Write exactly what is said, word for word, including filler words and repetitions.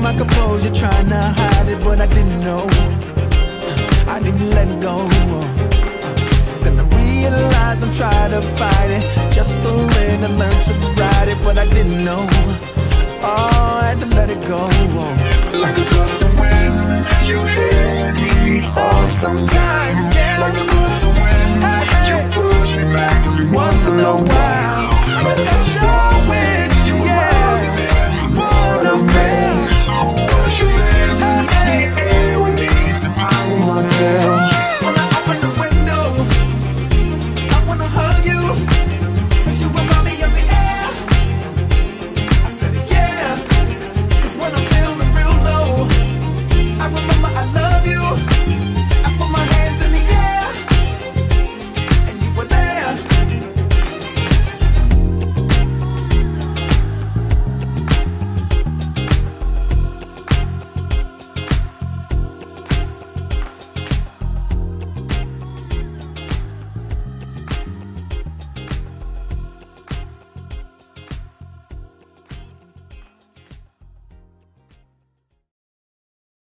my composure, trying to hide it, but I didn't know. I didn't let go. Then I realized I'm trying to fight it, just surrender, learn to ride it, but I didn't know. Oh, I had to let it go. Like a gust of wind, you hit me off sometimes. Yeah. Like a gust of wind, hey, hey. You push me back every once in a while. Like a gust of